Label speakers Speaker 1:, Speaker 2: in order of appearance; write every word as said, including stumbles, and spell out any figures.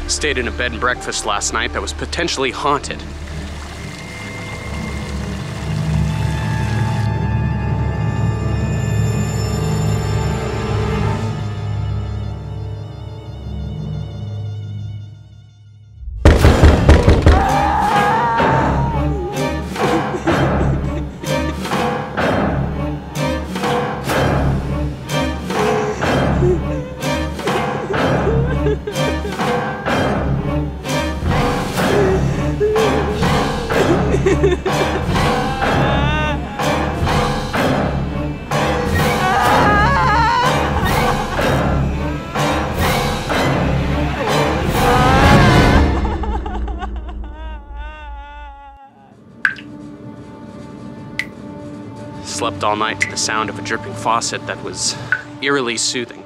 Speaker 1: Stayed in a bed and breakfast last night that was potentially haunted. Slept all night to the sound of a dripping faucet that was eerily soothing.